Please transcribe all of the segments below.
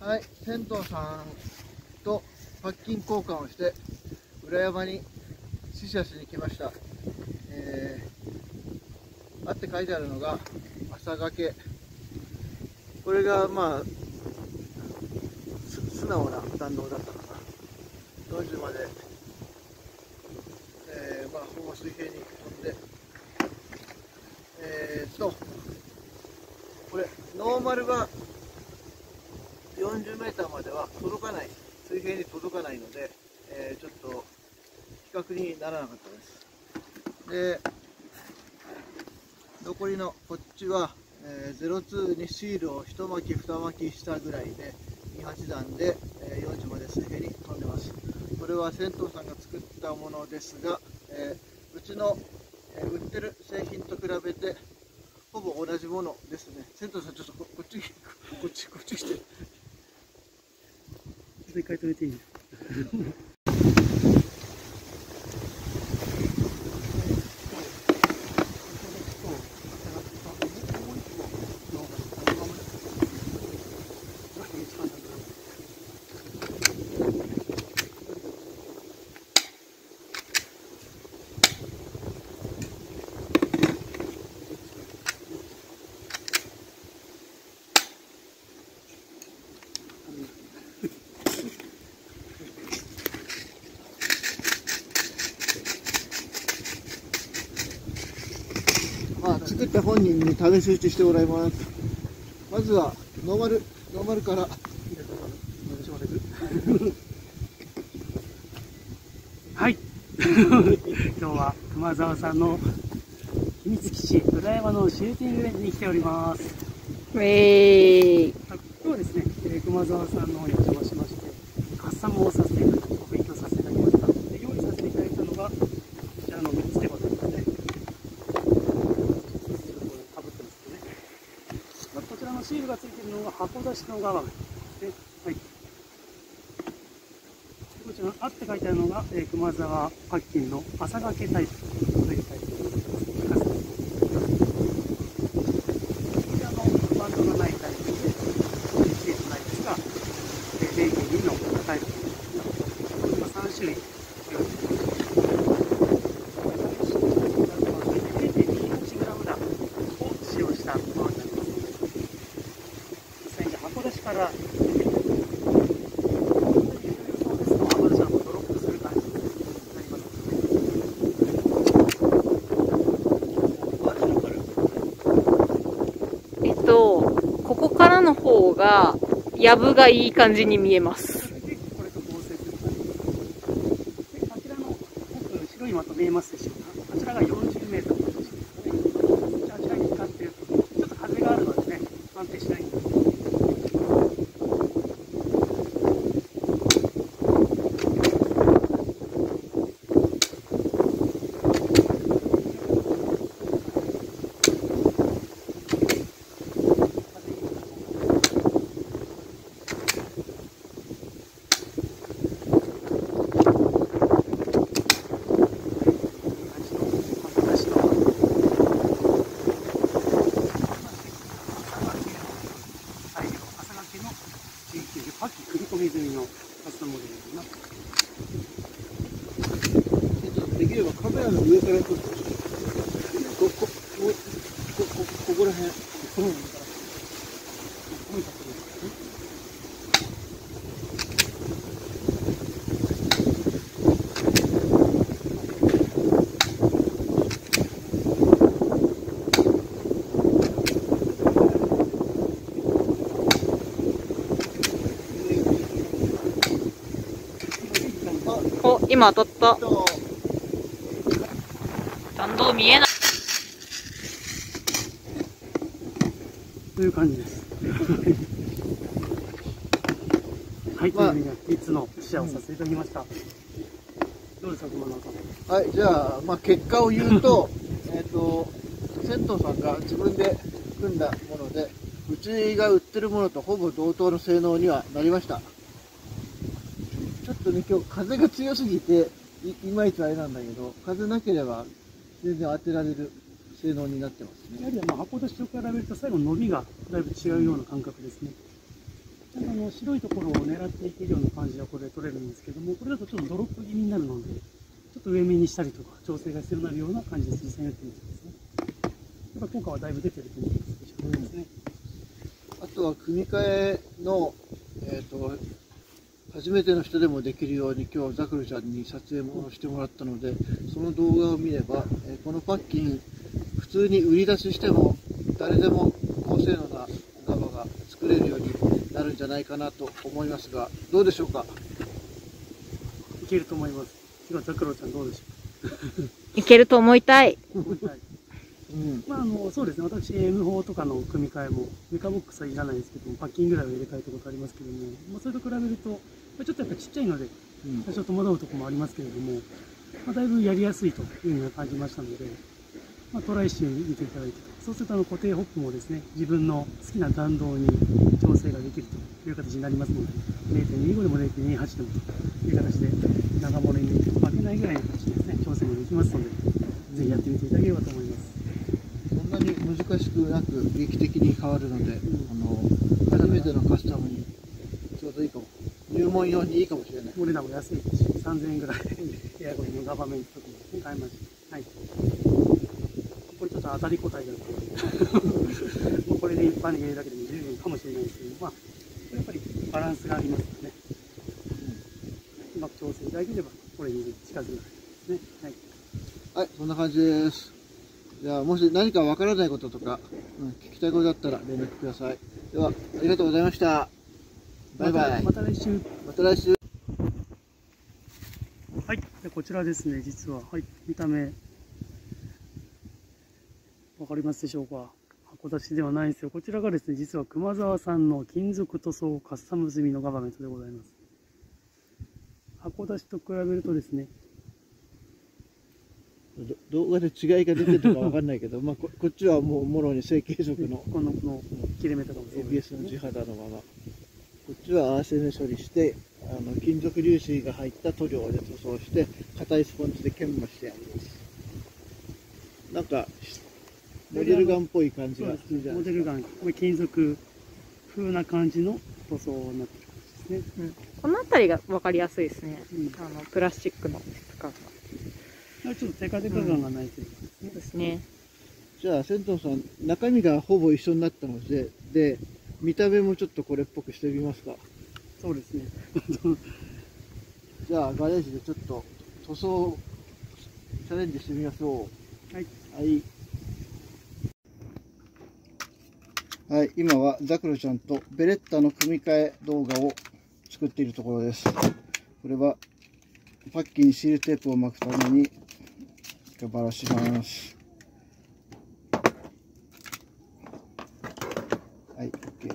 はい、銭湯さんとパッキン交換をして裏山に試写しに来ました。あって書いてあるのが朝掛け。これがまあ素直な弾道だったかな。40まで、まあほぼ水平に飛んで、これノーマルは40メーターまでは届かない、水平に届かないので、ちょっと比較にならなかったです。で、残りのこっちは、02にシールを1巻き2巻きしたぐらいで28段で、40まで水平に飛んでます。これは銭湯さんが作ったものですが、うちの、売ってる製品と比べてほぼ同じものですね。銭湯さんちょっとこっち来て。 一回止めていい？ 作った本人に試し打ちしてもらいます。まずはノーマルから。 はい。今日は熊澤さんの秘密基地裏山のシューティングレンジに来ております。 今日はですね、熊澤さんの方にお邪魔しまして、カッサムをさせていただき、お勉強させていただきました。で、用意させていただいたのが、こちらの3つでございますね。かぶってますね。こちらのシールがついているのが函館の側ですね。はい。こちら、あって書いてあるのが、熊澤パッキンの朝掛けタイプというタイプでございます。こちらのバンドがないタイプで、シートないですが、0.2のタイプ、3種類用意しています。0.28g 弾を使用したものになります。実際に函館からここからの方がやぶがいい感じに見えます。 これと合成する感じです。で、あちらの奥、白い的見えますでしょうか。あちらが40メートルの都市ですね。あちらに光っていると、ちょっと風があるのでね、安定しないんです。パッキ組み込み済みのカスタムモデルになってます。 できればカメラの上から撮ってほしい。ここら辺。 お、今当たった。弾道見えない。 という感じです。はい、というふうに3つの試写をさせていただきました。どうですか、熊澤さん。 はい、じゃあ、結果を言うと、銭湯さんが自分で組んだもので、うちが売ってるものとほぼ同等の性能にはなりました。ちょっとね、今日風が強すぎて、いまいちあれなんだけど、風なければ全然当てられる性能になってますね。 やはり函館と比べると最後伸びがだいぶ違うような感覚ですね。 白いところを狙っていけるような感じはこれで取れるんですけども、これだとちょっとドロップ気味になるので、ちょっと上目にしたりとか調整が必要になるような感じで実際にやってみてですね。やっぱ効果はだいぶ出てると思いますですね。 あとは組み替えの、初めての人でもできるように今日ザクロちゃんに撮影もしてもらったので、その動画を見れば、このパッキン普通に売り出ししても誰でも高性能なガバが作れるようになるんじゃないかなと思いますが、どうでしょうか。 いけると思います。今ザクロちゃんどうでしょう。 いけると思いたい。 うん、そうですね、私 M4 とかの組み替えもメカボックスはいらないんですけども、パッキンぐらいは入れ替えたことありますけども、それと比べるとちょっとやっぱちっちゃいので多少戸惑うところもありますけれども、だいぶやりやすいというふうには感じましたので、トライして見ていただいて、そうすると固定ホップもですね、自分の好きな弾道に調整ができるという形になりますので、0.25 でも 0.28 でもという形で長物に負けないぐらいの形でですね、調整もできますので、ぜひやってみていただければと思います。 そんなに難しくなく劇的に変わるので、初めてのカスタムにちょうどいいかも。入門用にいいかもしれない。 お値段も安いですし、3000円ぐらいでエアコンのガバメントとかも、ね、買いました。はい。これちょっと当たり個体だともうこれで一般に入れるだけでも十分かもしれないですけど、やっぱりバランスがありますのでね、うまく調整いただければこれに近づくですね。はい。 はい、そんな感じです。じゃあもし何かわからないこととか、聞きたいことだったら連絡ください。では、ありがとうございました。バイバイ。 また来週。 また来週。 はい。でこちらですね、実は、はい、見た目、わかりますでしょうか。箱出しではないんですよ。こちらがですね、実は熊沢さんの金属塗装カスタム済みのガバメントでございます。箱出しと比べるとですね、 動画で違いが出てるかわかんないけど、こっちはもうもろに成形色のこの切れ目とかもそうです ABS の地肌のまま、こっちはアーセネ処理して、金属粒子が入った塗料で塗装して、硬いスポンジで研磨してあります。なんかモデルガンっぽい感じがするじゃないですか。 モデルガン、これ金属風な感じの塗装になってる感じですね。 この辺りが分かりやすいですね。プラスチックの質感が。 ちょっとテカテカ感がないというかですね。 じゃあ、セントンさん、中身がほぼ一緒になったので、見た目もちょっとこれっぽくしてみますか。 そうですね。 じゃあ、ガレージでちょっと塗装チャレンジしてみましょう。 はい。 はい。はい、今はザクロちゃんとベレッタの組み替え動画を作っているところです。これはパッキンにシールテープを巻くためにばらします。はい、OK。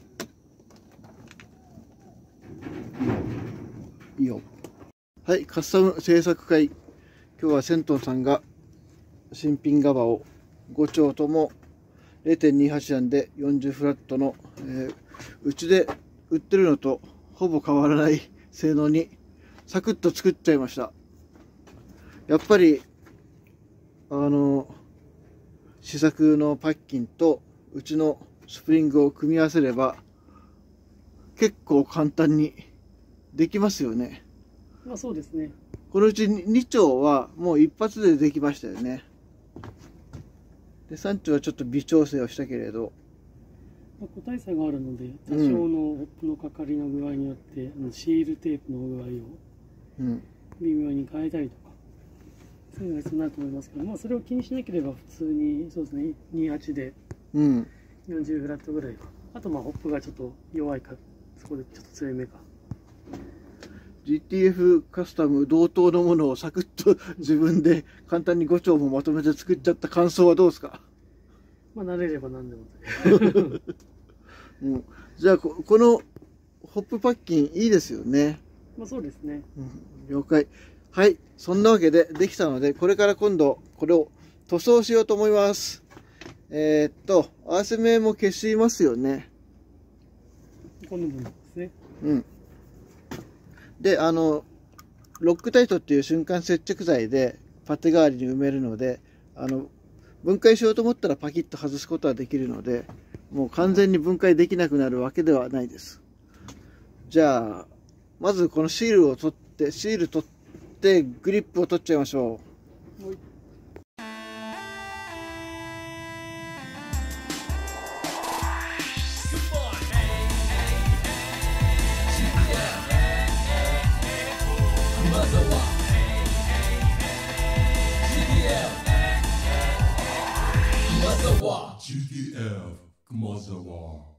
いいよ。はい、カスタム制作会。今日はセントンさんが新品ガバを5丁とも0.28 なんで40フラットの、うちで売ってるのとほぼ変わらない性能にサクッと作っちゃいました。やっぱり試作のパッキンとうちのスプリングを組み合わせれば結構簡単にできますよね。 そうですね。 このうち2丁はもう一発でできましたよね。で3丁はちょっと微調整をしたけれど、 個体差があるので多少のホップのかかりの具合によって、シールテープの具合を微妙に変えたりとか、そういうのが必要になると思いますけど、それを気にしなければ普通にそうですね、28で40フラットぐらいか、あとホップがちょっと弱いか、そこでちょっと強めか。 GTF カスタム同等のものをサクッと自分で簡単に5丁もまとめて作っちゃった感想はどうですか？ 慣れれば何でもじゃあこのホップパッキンいいですよね。 そうですね、 了解。はい、そんなわけでできたので、これから今度これを塗装しようと思います。合わせ目も消しますよね。 この部分ですね。 で、ロックタイトっていう瞬間接着剤でパテ代わりに埋めるので、分解しようと思ったらパキッと外すことはできるので、もう完全に分解できなくなるわけではないです。 じゃあまずこのシール取ってグリップを取っちゃいましょう。 はい。 GTF 熊沢